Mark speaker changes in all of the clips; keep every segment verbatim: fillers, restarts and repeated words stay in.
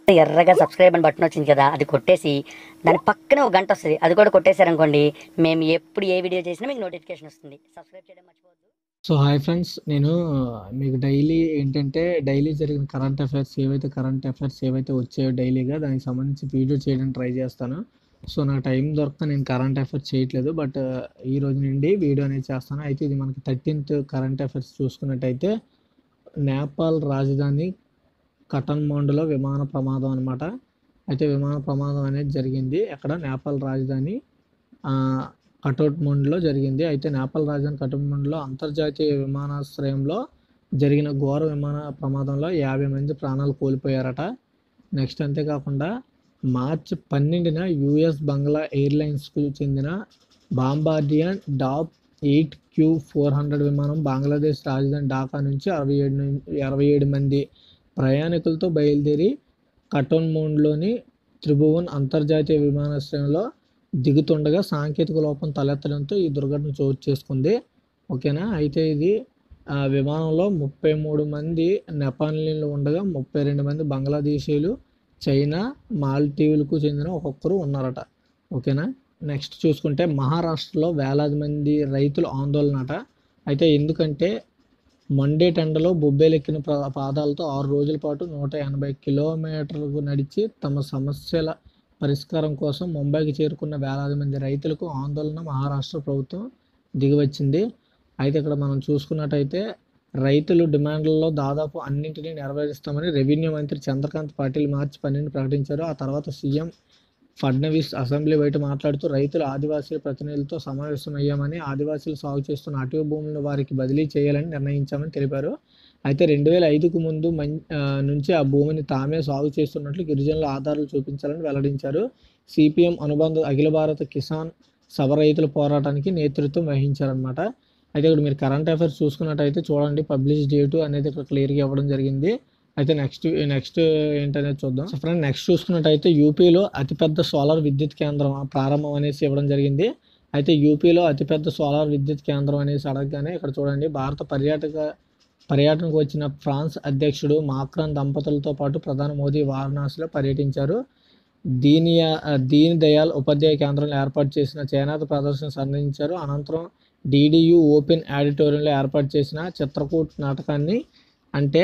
Speaker 1: ఎర్రగా సబ్స్క్రైబ్ అని బటన్ వచ్చింది కదా, అది కొట్టేసి దాని పక్కనే ఒక గంట వస్తుంది, అది కూడా కొట్టేశారనుకోండి, మేము ఎప్పుడు ఏ వీడియో చేసినా మీకు నోటిఫికేషన్ వస్తుంది. సబ్స్క్రైబ్ చేయడం మర్చిపోవద్దు.
Speaker 2: సో హాయ్ ఫ్రెండ్స్, నేను మీకు డైలీ ఏంటంటే డైలీ జరిగిన కరెంట్ అఫైర్స్ ఏవైతే కరెంట్ అఫైర్స్ ఏవైతే వచ్చాయో డైలీగా దానికి సంబంధించి వీడియో చేయడానికి ట్రై చేస్తాను. సో నాకు టైం దొరక్క నేను కరెంట్ అఫైర్స్ చేయట్లేదు, బట్ ఈ రోజు నుండి వీడియో అనేది చేస్తాను. అయితే ఇది మనకి థర్టీన్త్ కరెంట్ అఫైర్స్ చూసుకున్నట్టయితే నేపాల్ రాజధాని కఠమండులో విమాన ప్రమాదం అనమాట. అయితే విమాన ప్రమాదం అనేది జరిగింది అక్కడ నేపాల్ రాజధాని కఠమండులో జరిగింది. అయితే నేపాల్ రాజధాని కఠమండులో అంతర్జాతీయ విమానాశ్రయంలో జరిగిన ఘోర విమాన ప్రమాదంలో యాభై మంది ప్రాణాలు కోల్పోయారట. నెక్స్ట్ అంతేకాకుండా మార్చి పన్నెండున యుఎస్ బంగ్లా ఎయిర్లైన్స్కు చెందిన Bombardier dash eight Q four hundred విమానం బంగ్లాదేశ్ రాజధాని ఢాకా నుంచి అరవై ఏడు అరవై ఏడు మంది ప్రయాణికులతో బయలుదేరి కఠమండులోని త్రిభువన్ అంతర్జాతీయ విమానాశ్రయంలో దిగుతుండగా సాంకేతిక లోపం తలెత్తడంతో ఈ దుర్ఘటన చోటు చేసుకుంది. ఓకేనా. అయితే ఇది విమానంలో ముప్పై మూడు మంది నేపాలీలు ఉండగా ముప్పై రెండు మంది బంగ్లాదేశీయులు, చైనా, మాల్దీవులకు చెందిన ఒక్కొక్కరు ఉన్నారట. ఓకేనా. నెక్స్ట్ చూసుకుంటే మహారాష్ట్రలో వేలాది మంది రైతులు ఆందోళన అట. అయితే ఎందుకంటే మండే టెండలో బొబ్బేలెక్కిన పాదాలతో ఆరు రోజుల పాటు నూట ఎనభై కిలోమీటర్లకు నడిచి తమ సమస్యల పరిష్కారం కోసం ముంబైకి చేరుకున్న వేలాది మంది రైతులకు ఆందోళన మహారాష్ట్ర ప్రభుత్వం దిగివచ్చింది. అయితే ఇక్కడ మనం చూసుకున్నట్టయితే రైతులు డిమాండ్లలో దాదాపు అన్నింటినీ నెరవేరుస్తామని రెవెన్యూ మంత్రి చంద్రకాంత్ పాటిల్ మార్చి పన్నెండు ప్రకటించారు. ఆ తర్వాత సీఎం ఫడ్నవీస్ అసెంబ్లీ బయట మాట్లాడుతూ రైతులు ఆదివాసీల ప్రతినిధులతో సమావేశమయ్యామని, ఆదివాసీలు సాగు చేస్తున్న అటవీ భూములను వారికి బదిలీ చేయాలని నిర్ణయించామని తెలిపారు. అయితే రెండు వేల ఐదుకు ముందు మం నుంచి ఆ భూమిని తామే సాగు చేస్తున్నట్లు గిరిజనుల ఆధారాలు చూపించాలని వెల్లడించారు. సిపిఎం అనుబంధ అఖిల భారత కిసాన్ సభ రైతుల పోరాటానికి నేతృత్వం వహించారనమాట. అయితే ఇక్కడ మీరు కరెంట్ అఫైర్స్ చూసుకున్నట్టయితే చూడండి, పబ్లిష్ డేటు అనేది ఇక్కడ క్లియర్గా ఇవ్వడం జరిగింది. అయితే నెక్స్ట్ నెక్స్ట్ ఏంటనేది చూద్దాం. సో ఫ్రెండ్, నెక్స్ట్ చూసుకున్నట్టయితే యూపీలో అతిపెద్ద సోలార్ విద్యుత్ కేంద్రం ప్రారంభం అనేసి ఇవ్వడం జరిగింది. అయితే యూపీలో అతిపెద్ద సోలార్ విద్యుత్ కేంద్రం అనేసి అడగగానే ఇక్కడ చూడండి, భారత పర్యాటక పర్యటనకు వచ్చిన ఫ్రాన్స్ అధ్యక్షుడు మాక్రాన్ దంపతులతో పాటు ప్రధాని మోదీ వారణాసిలో పర్యటించారు. దీని దీన్ దయాళ్ ఉపాధ్యాయ కేంద్రంలో ఏర్పాటు చేసిన చేనేత ప్రదర్శన సందర్శించారు. అనంతరం డిడియు ఓపెన్ ఆడిటోరియంలో ఏర్పాటు చేసిన చిత్రకూట్ నాటకాన్ని, అంటే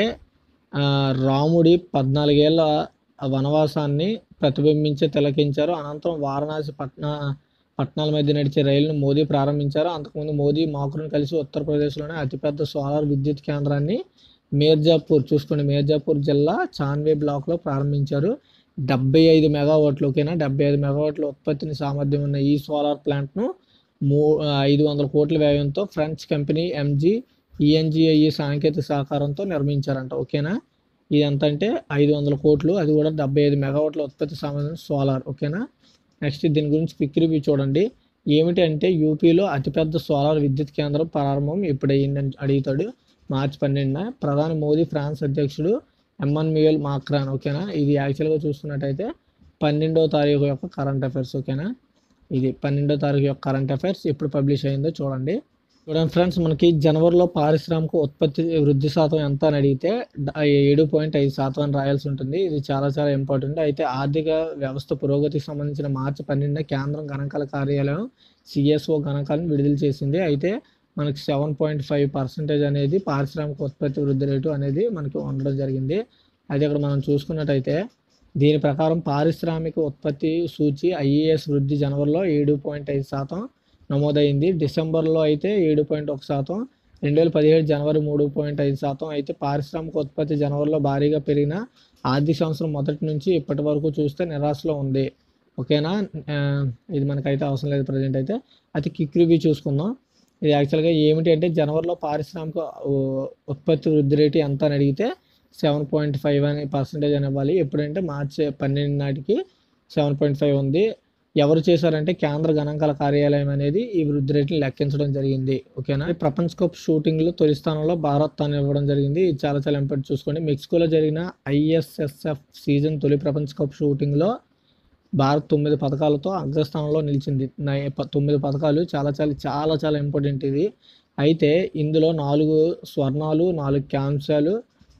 Speaker 2: రాముడి పద్నాలుగేళ్ల వనవాసాన్ని ప్రతిబింబించి తిలకించారు. అనంతరం వారణాసి పట్న పట్టణాల మధ్య నడిచే రైలును మోదీ ప్రారంభించారు. అంతకుముందు మోదీ మాక్రాన్ కలిసి ఉత్తరప్రదేశ్లోనే అతిపెద్ద సోలార్ విద్యుత్ కేంద్రాన్ని మీర్జాపూర్ చూసుకోండి మీర్జాపూర్ జిల్లా చాన్వే బ్లాక్లో ప్రారంభించారు. డెబ్బై ఐదు మెగావాట్లు ఓకేనా డెబ్బై ఐదు మెగావాట్ల ఉత్పత్తిని సామర్థ్యం ఉన్న ఈ సోలార్ ప్లాంట్ను మూ ఐదు వందల కోట్ల వ్యయంతో ఫ్రెంచ్ కంపెనీ ఎంజీ ఈఎన్జిఐ సాంకేతిక సహకారంతో నిర్మించారంట. ఓకేనా. ఇది ఎంత అంటే ఐదు వందల కోట్లు, అది కూడా డెబ్బై ఐదు మెగావాట్ల ఉత్పత్తి సామర్థ్యం సోలార్. ఓకేనా. నెక్స్ట్ దీని గురించి క్విక్ రివ్యూ చూడండి. ఏమిటి అంటే యూపీలో అతిపెద్ద సోలార్ విద్యుత్ కేంద్రం ప్రారంభం ఎప్పుడయ్యిందని అడుగుతాడు. మార్చి పన్నెండున ప్రధాని మోదీ ఫ్రాన్స్ అధ్యక్షుడు ఎమ్మాన్యుయల్ మాక్రాన్. ఓకేనా. ఇది యాక్చువల్గా చూసుకున్నట్టయితే పన్నెండో తారీఖు యొక్క కరెంట్ అఫైర్స్. ఓకేనా. ఇది పన్నెండో తారీఖు యొక్క కరెంట్ అఫైర్స్ ఎప్పుడు పబ్లిష్ అయిందో చూడండి. చూడండి ఫ్రెండ్స్, మనకి జనవరిలో పారిశ్రామిక ఉత్పత్తి వృద్ధి శాతం ఎంత అని అడిగితే ఏడు పాయింట్ ఐదు శాతం అని రాయాల్సి ఉంటుంది. ఇది చాలా చాలా ఇంపార్టెంట్. అయితే ఆర్థిక వ్యవస్థ పురోగతికి సంబంధించిన మార్చి పన్నెండున కేంద్రం గణాంకాల కార్యాలయం సిఎస్ఓ గణాంకాలను విడుదల చేసింది. అయితే మనకి సెవెన్ పాయింట్ ఫైవ్ పర్సెంటేజ్ అనేది పారిశ్రామిక ఉత్పత్తి వృద్ధి రేటు అనేది మనకి ఉండడం జరిగింది. అయితే ఇక్కడ మనం చూసుకున్నట్టయితే దీని ప్రకారం పారిశ్రామిక ఉత్పత్తి సూచి ఐఏఎస్ వృద్ధి జనవరిలో ఏడు పాయింట్ ఐదు శాతం నమోదైంది. డిసెంబర్లో అయితే ఏడు పాయింట్ ఒక శాతం, రెండు వేల పదిహేడు జనవరి మూడు పాయింట్ ఐదు శాతం. అయితే పారిశ్రామిక ఉత్పత్తి జనవరిలో భారీగా పెరిగిన ఆర్థిక సంవత్సరం మొదటి నుంచి ఇప్పటి వరకు చూస్తే నిరాశలో ఉంది. ఓకేనా. ఇది మనకైతే అవసరం లేదు ప్రజెంట్. అయితే అయితే క్విక్ రివ్యూ చూసుకుందాం. ఇది యాక్చువల్గా ఏమిటి అంటే జనవరిలో పారిశ్రామిక ఉత్పత్తి వృద్ధి రేటు ఎంత అని అడిగితే సెవెన్ పాయింట్ ఫైవ్ అని పర్సెంటేజ్ అని ఇవ్వాలి. ఎప్పుడంటే మార్చి పన్నెండు నాటికి సెవెన్ పాయింట్ ఫైవ్ ఉంది. ఎవరు చేశారంటే కేంద్ర గణాంకాల కార్యాలయం అనేది ఈ వృద్ధి రేటుని లెక్కించడం జరిగింది. ఓకేనా. ప్రపంచ కప్ షూటింగ్లో తొలి స్థానంలో భారత్ అని ఇవ్వడం జరిగింది. ఇది చాలా చాలా ఇంపార్టెంట్ చూసుకోండి. మెక్సికోలో జరిగిన ఐఎస్ఎస్ఎఫ్ సీజన్ తొలి ప్రపంచ కప్ షూటింగ్లో భారత్ తొమ్మిది పథకాలతో అగ్రస్థానంలో నిలిచింది. తొమ్మిది పథకాలు చాలా చాలా చాలా చాలా ఇంపార్టెంట్ ఇది. అయితే ఇందులో నాలుగు స్వర్ణాలు, నాలుగు కాంస్యాలు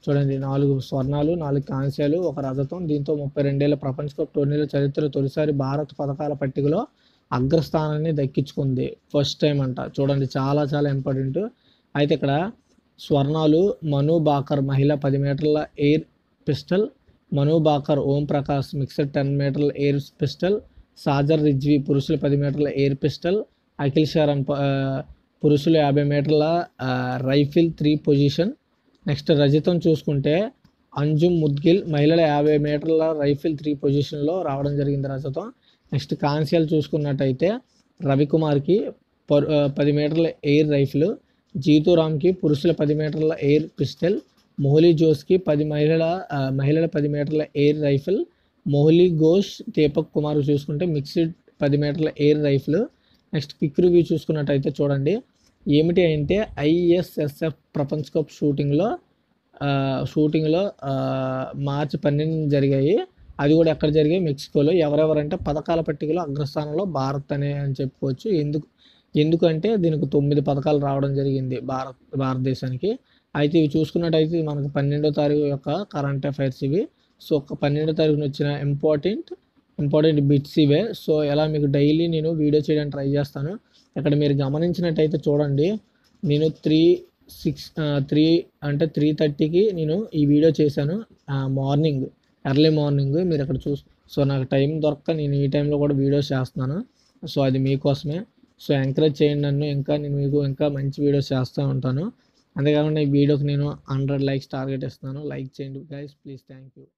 Speaker 2: చూడండి, నాలుగు స్వర్ణాలు, నాలుగు కాంస్యాలు, ఒక రజతం. దీంతో ముప్పై రెండేళ్ల ప్రపంచ కప్ టోర్నీల చరిత్రలో తొలిసారి భారత్ పథకాల పట్టికలో అగ్రస్థానాన్ని దక్కించుకుంది. ఫస్ట్ టైం అంట. చూడండి, చాలా చాలా ఇంపార్టెంట్. అయితే ఇక్కడ స్వర్ణాలు మను బాకర్ మహిళ పది మీటర్ల air pistol, Manu Bhaker Om Prakash mixed ten మీటర్ల ఎయిర్ పిస్టల్, సాజర్ రిజ్వీ పురుషుల పది మీటర్ల ఎయిర్ పిస్టల్, అఖిల్ శరణ్ పురుషుల యాభై మీటర్ల రైఫిల్ త్రీ పొజిషన్. నెక్స్ట్ రజతం చూసుకుంటే అంజుమ్ ముద్గిల్ మహిళల యాభై మీటర్ల రైఫిల్ త్రీ పొజిషన్లో రావడం జరిగింది రజతం. నెక్స్ట్ కాంస్యాలు చూసుకున్నట్టయితే రవికుమార్కి పది మీటర్ల ఎయిర్ రైఫిల్, జీతురామ్కి పురుషుల పది మీటర్ల ఎయిర్ పిస్టల్, మొహలీ జోస్కి పది మహిళల మహిళల పది మీటర్ల ఎయిర్ రైఫిల్, మొహలీ ఘోష్ దీపక్ కుమార్ చూసుకుంటే మిక్స్డ్ పది మీటర్ల air rifle. Next quick review చూసుకున్నట్టయితే చూడండి, ఏమిటి అంటే ఐఎస్ఎస్ఎఫ్ ప్రపంచ కప్ షూటింగ్లో షూటింగ్లో మార్చి పన్నెండు జరిగాయి. అది కూడా ఎక్కడ జరిగాయి? మెక్సికోలో. ఎవరెవరంటే పథకాల పట్టికలో అగ్రస్థానంలో భారత్ అనే అని చెప్పుకోవచ్చు. ఎందుకు ఎందుకంటే దీనికి తొమ్మిది పథకాలు రావడం జరిగింది భారత్ భారతదేశానికి. అయితే ఇవి చూసుకున్నట్టయితే మనకు పన్నెండో తారీఖు యొక్క కరెంట్ అఫైర్స్ ఇవి. సో ఒక పన్నెండో తారీఖున వచ్చిన ఇంపార్టెంట్ ఇంపార్టెంట్ బిట్స్ ఇవే. సో ఎలా మీకు డైలీ నేను వీడియో చేయడానికి ట్రై చేస్తాను. ఇక్కడ మీరు గమనించినట్టయితే చూడండి, నేను త్రీ సిక్స్ త్రీ అంటే త్రీ థర్టీకి నేను ఈ వీడియో చేశాను మార్నింగ్, ఎర్లీ మార్నింగ్. మీరు ఇక్కడ చూ సో నాకు టైం దొరక్క నేను ఈ టైంలో కూడా వీడియోస్ చేస్తున్నాను. సో అది మీకోసమే. సో ఎంకరేజ్ చేయండి నన్ను, ఇంకా నేను మీకు ఇంకా మంచి వీడియోస్ చేస్తూ ఉంటాను. అంతేకాకుండా ఈ వీడియోకి నేను హండ్రెడ్ లైక్స్ టార్గెట్ ఇస్తున్నాను. లైక్ చేయండి గైస్, ప్లీజ్. Thank you.